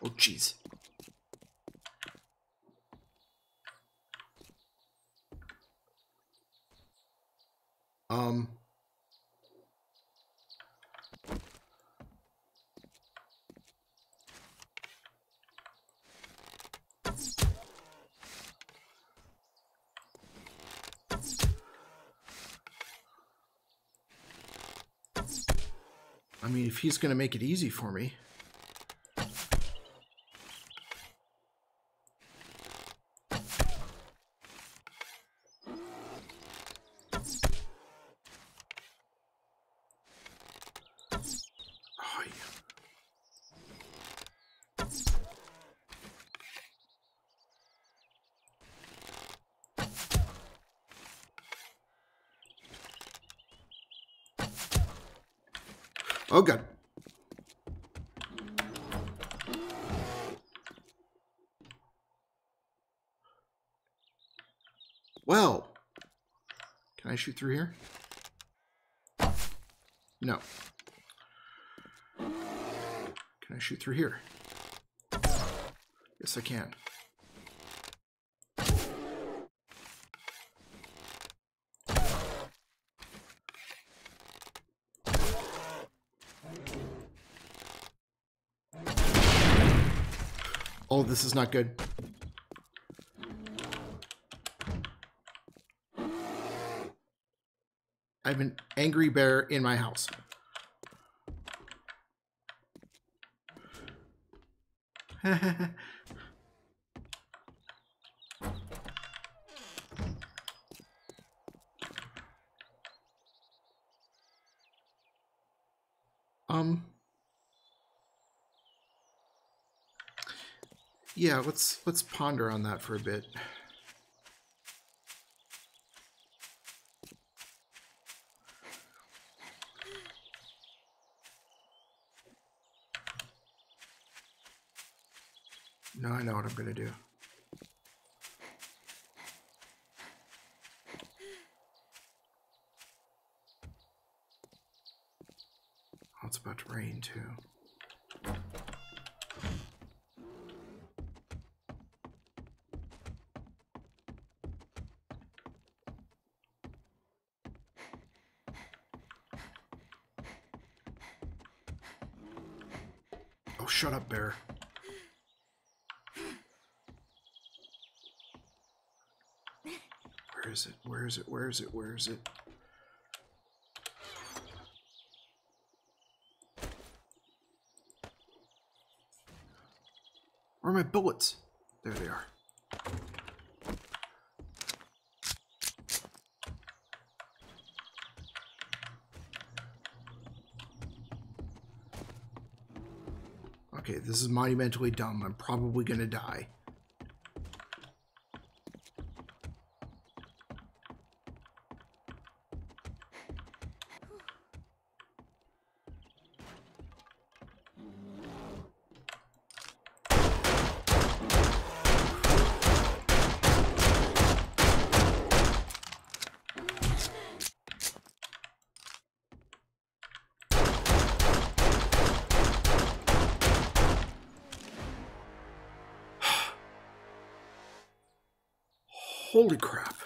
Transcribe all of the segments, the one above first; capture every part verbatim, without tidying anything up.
Oh, jeez. Um... I mean, if he's going to make it easy for me. Oh, yeah. Oh, God. Well, can I shoot through here? No. Can I shoot through here? Yes, I can. Oh, this is not good. I have an angry bear in my house. um. Yeah, let's let's ponder on that for a bit. No, I know what I'm going to do. Oh, it's about to rain, too. Oh, shut up, bear. Where is it? Where is it? Where is it? Where is it? Where are my bullets? There they are. Okay, this is monumentally dumb. I'm probably gonna die. Holy crap.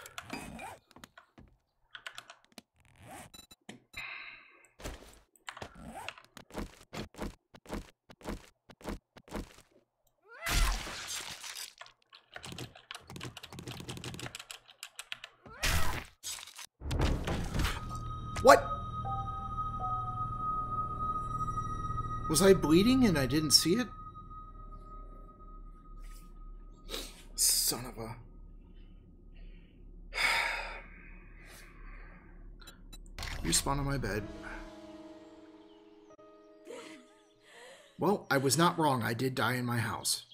What? Was I bleeding and I didn't see it? Son of a... Respawn on my bed. Well, I was not wrong. I did die in my house.